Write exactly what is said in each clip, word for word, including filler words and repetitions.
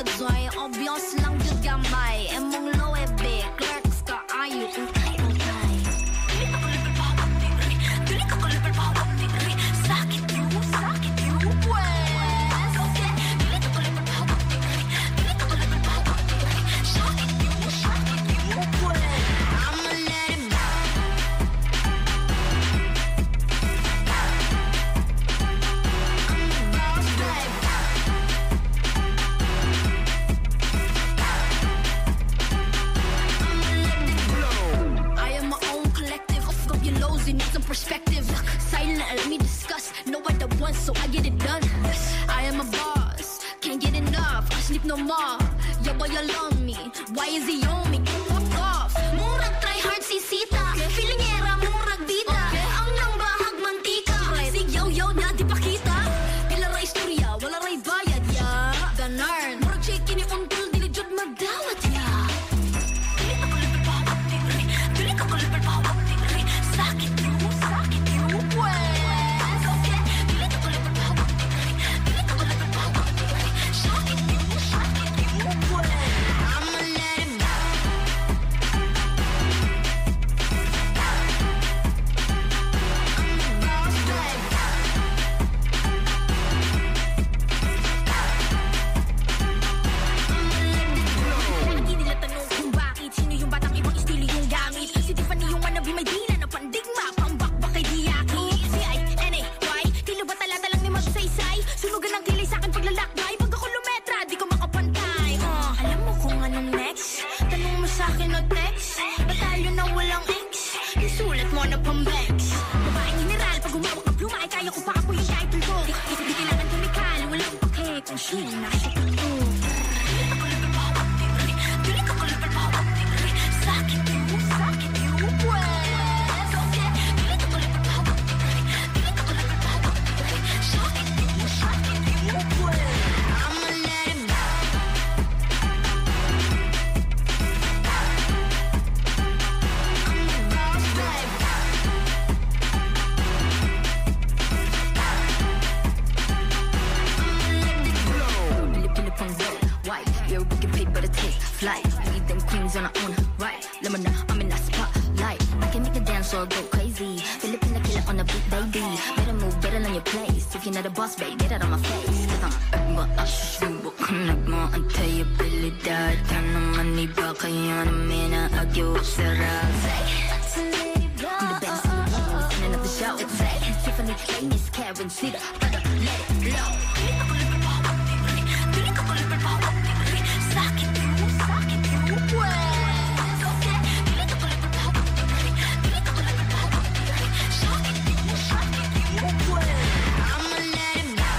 joy, ambiance lang yung gamay. Emong low e be, clerks ka ayo kung tayo kay. Dili ka kalipal pa wag tigri, dili ka kalipal pa wag tigri. Sakit you, sakit you, pues. Okay, dili ka kalipal pa wag tigri, dili ka kalipal pa wag tigri. Sakit you, sakit you, pues. I'ma let it go. You need some perspective. Silent, let me discuss. No other one, so I get it done. I am a boss, can't get enough. I sleep no more. Your boy, you love me. Why is he on me? Fuck off. Murag try hard si Sita. Feeling era, murag bita. Ang nang bahag mantika. Sig yo yo na di pakita. Pila ra istorya, wala ray bayad ya. Ganar, murag chicken ni untul dili jud magdawat ya. Dili ka kalipal pa wag tigri, dili ka kalipal pa wag tigri. Sakit you, sakit you, pues. Okay, dili ka kalipal pa wag tigri, dili ka kalipal pa wag tigri. Sakit you, sakit you, pues. I'ma let it go. Lagi nila tanong kung bakit sino yung batang ibang estilo yung gamit. Si Tiffany yung wannabe may dila na pandigma, pambakbak kay Diaki. C I N A Y, tilo ba talata lang ni magsaysay? Sunugan ng kilay sa'kin paglalakbay. Pag ako lumetra, di ko makapantay. uh, Alam mo kung anong next? Tanong mo sa'kin o text. Batalyo na walang ex, yung sulat mo na pambex. Babaeng general, pag umawak ng pluma ay kaya ko pa apoy yung title ko. Di, di, di kailangan tumikal, walang pake kung sino nasa ko. Dili ka kalipal pa wag tigri, dili ka kalipal pa wag tigri. Sakit you, sakit you, pues. Okay, dili ka kalipal pa wag tigri, dili ka kalipal pa wag tigri. Sakit you, sakit you, pues. I'ma let it go. Pilip-pilip ang road, white. You're wicked paid but it takes flight. Lead them queens on our own right. Let me know, I'm in that spotlight. I can make a dance or go crazy. Philippine killer on the beat, baby. Better move, better learn your place. If you're not a boss, babe, get out of my face. Cause I'm urban, I susubo ka na mo ang tayo abilidad. Ka naman iba kaya namin na agyo sarap. I'm the best in the room, listening of the show. Tiffany, Miss Karen, Sita, but let it blow. Dili ka kalipal pa wag tigri, dili ka kalipal pa wag tigri. Sakit you, sakit you, pues. Okay, dili ka kalipal pa wag tigri, dili ka kalipal pa wag tigri. Sakit you, sakit you, pues. I'ma let it go.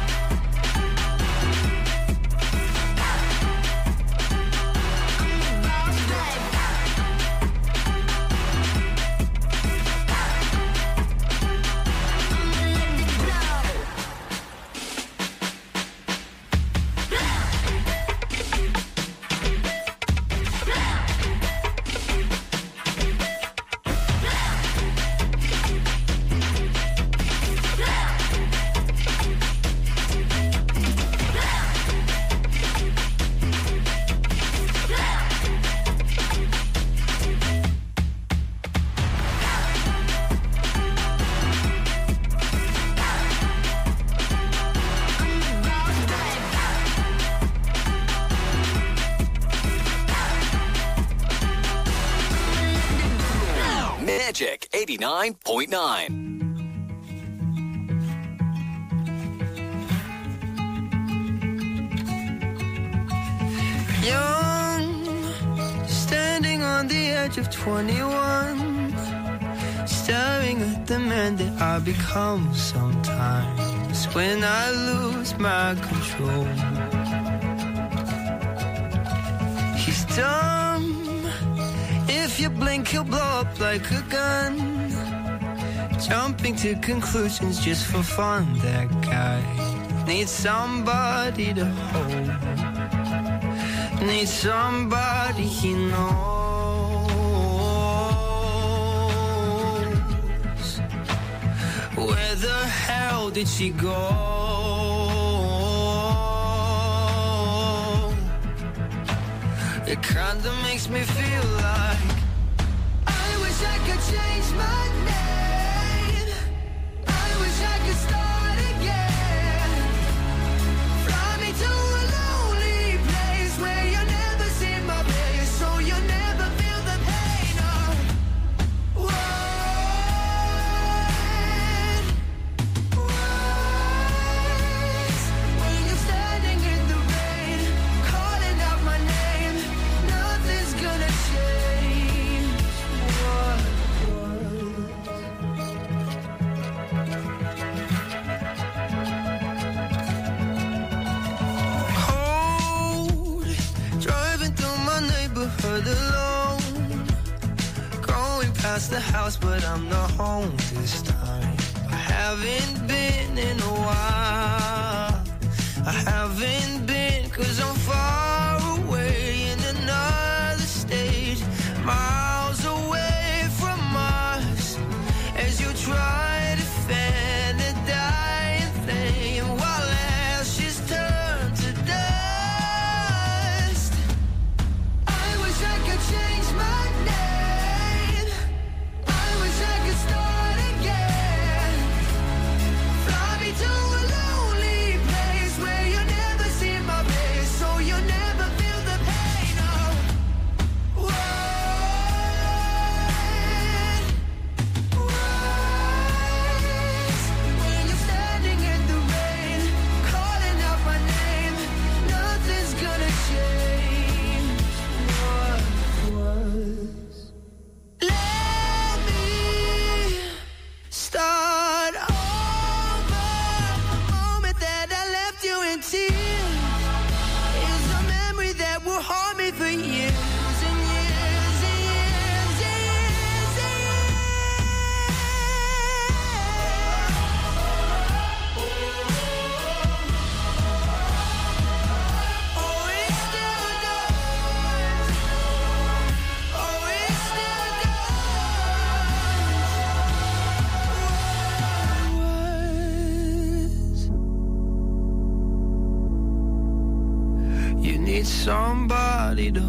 Magic eighty-nine point nine. Young, standing on the edge of twenty-one, staring at the man that I become sometimes when I lose my control. He's dumb. If you blink, he'll blow up like a gun. Jumping to conclusions just for fun. That guy needs somebody to hold. Needs somebody he knows. Where the hell did she go? It kinda makes me feel like I wish I could change my name. I wish I could start again. Fly me to a lonely place where you never see my face, so you never feel the pain of words. Words. When you're standing in the rain, calling out my name, nothing's gonna change. What cold, driving through my neighborhood alone, going past the house, but I'm not home this time. I haven't been in a while. I haven't been, cause I'm far away in another state, miles away from us, as you try to fan the dying flame while ashes turn to dust. I wish I could change my name. I wish I could start again. Fly me to a lonely place where you never see my face, so you never feel the pain of words. Words. When you're standing in the rain, calling out my name, nothing's gonna change what was. Let me start over. The moment that I left you in tears is a memory that will haunt me for years and years and years and years and years. Oh, it still does. Oh, it still does. You need somebody to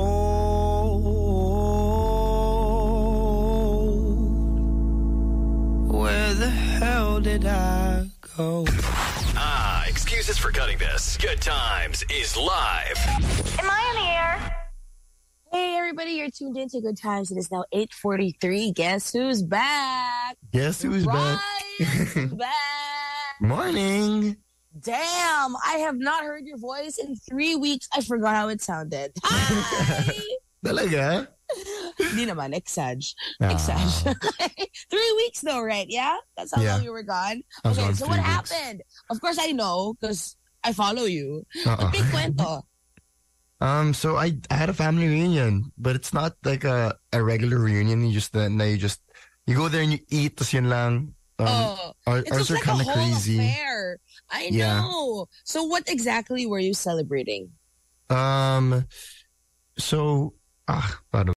hold. Where the hell did I go? Ah, excuses for cutting this. Good Times is live. Am I on the air? Hey everybody, you're tuned in to Good Times. It is now eight forty-three. Guess who's back? Guess who's back? Brian's back. Morning. Damn, I have not heard your voice in three weeks. I forgot how it sounded. Hi! Talaga? Hindi naman, exag. Ah. Exag. Three weeks though, right? Yeah? That's how Yeah. long you were gone? I was Okay, gone so three what weeks. happened? Of course I know, because I follow you. Uh-uh. But big kwento. Um, so I, I had a family reunion, but it's not like a, a regular reunion. You just, uh, na you just, you go there and you eat, tas yun lang. Um, Oh, our, it ours looks are like a kind of whole crazy. affair. I Yeah. know. So what exactly were you celebrating? Um, so, ah, paano